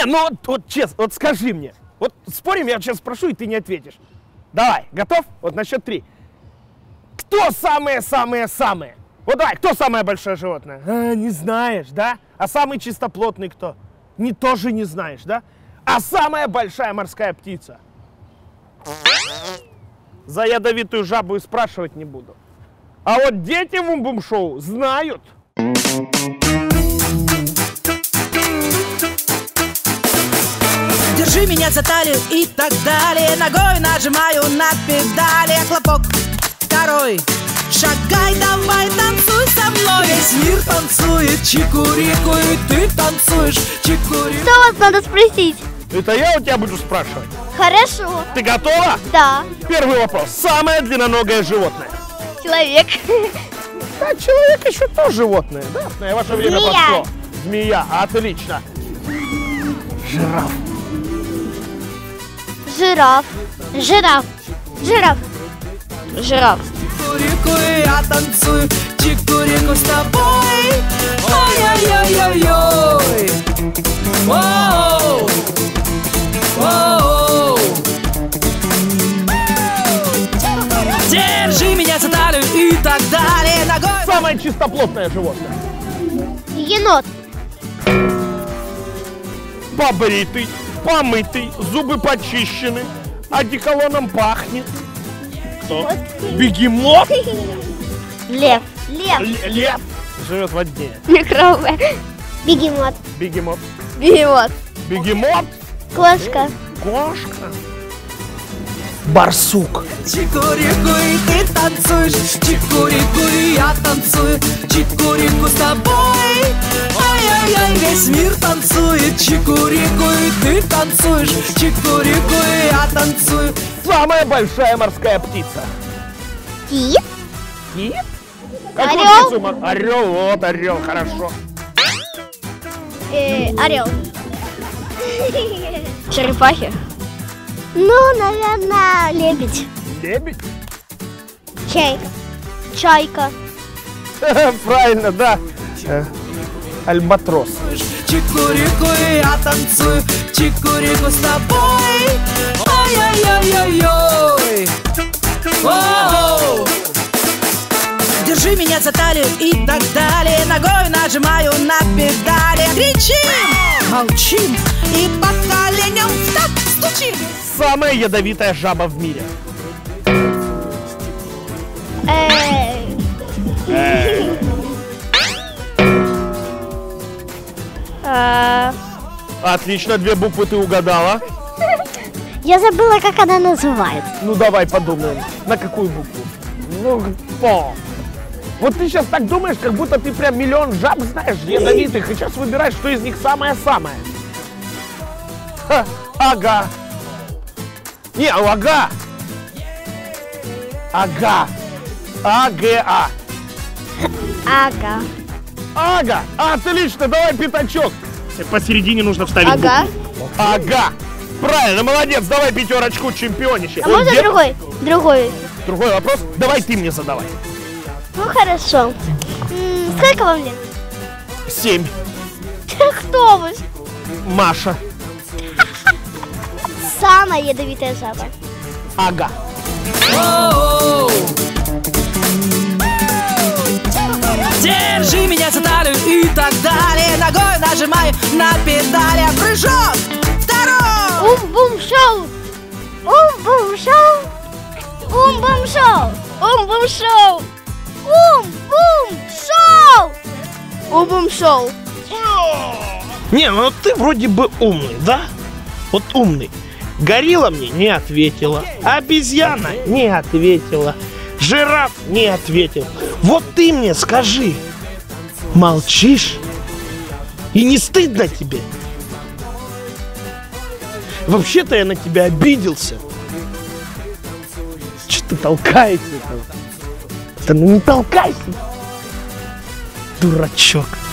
ну вот честно, вот скажи мне. Вот спорим, я сейчас спрошу, и ты не ответишь. Давай, готов? Вот на счет 3. Кто самые-самые-самые? Вот давай, кто самое большое животное? Не знаешь, да? А самый чистоплотный кто? Тоже не знаешь, да? А самая большая морская птица? За ядовитую жабу и спрашивать не буду. А вот дети в Бум-Бум-шоу знают. Держи меня за талию и так далее. Ногой нажимаю на педали. Хлопок второй. Шагай, давай, танцуй со мной. Весь мир танцует чику-рику, и ты танцуешь чику-рику. Что вас надо спросить? Это я у тебя буду спрашивать. Хорошо. Ты готова? Да. Первый вопрос. Самое длинноногое животное? Человек. Да, человек еще тоже животное. Да, на ваше время Змея. пошло. Змея. Отлично. Жираф. Жираф. Жираф. Жираф. Жираф. Чику-рику, и я танцую чику-рику с тобой. Ой-ой-ой-ой-ой. Воу. Воу. Держи меня за талию и так далее. Ногой. Самое чистоплотное животное? Енот. Побритый, помытый, зубы почищены, одеколоном пахнет. Кто? Бегемот? Лев. Лев. Лев живет в дне. Микробы. Бегемот. Бегемот. Бегемот. Бегемот. Кошка. Кошка. Барсук. Чику-рику, и ты танцуешь чику-рику, и я танцую чику-рику с тобой. Ой-ой-ой, весь мир танцует чику-рику, и ты танцуешь чику-рику, и я танцую. Самая большая морская птица? Кит. Кит? Орел. Орел, вот орел, хорошо. Орел. Черепахи. Ну, наверное, лебедь. Лебедь? Чайка. Чайка. Правильно, да. Альбатрос. Чику-рику, и я танцую чику-рику с тобой. Ой-ой-ой-ой-ой. Воу. Держи меня за талию и так далее. Ногой нажимаю на педали. Кричим, молчим и по коленям так стучим. Самая ядовитая жаба в мире? Отлично, 2 буквы ты угадала. Я забыла, как она называется. Ну давай подумаем. На какую букву? Ну, по. Вот ты сейчас так думаешь, как будто ты прям миллион жаб знаешь, ядовитых, и сейчас выбираешь, что из них самое-самое. Ага. Не, ага. Ага. АГА. Ага. Ага. Отлично, давай пятачок. Посередине нужно вставить Ага. букву. Ага. Правильно, молодец, давай 5 чемпионище. А можно другой? Другой. Другой вопрос? Давай ты мне задавай. Ну хорошо. Сколько вам лет? 7. Кто вы? Маша. Самая ядовитая жаба. Ага. Воу. Держи меня за талию и так далее. Ногой нажимай на педали. Прыжок второй. Ум-бум-шоу. Ум-бум-шоу. Ум-бум-шоу. Ум-бум-шоу. Ум-бум-шоу. Ум-бум-шоу. Не, ну ты вроде бы умный, да? Вот умный. Горилла мне не ответила. Обезьяна не ответила. Жираф не ответил. Вот ты мне скажи. Молчишь? И не стыдно тебе? Вообще-то я на тебя обиделся. Че ты толкаешься там? Да ну не толкайся. Дурачок.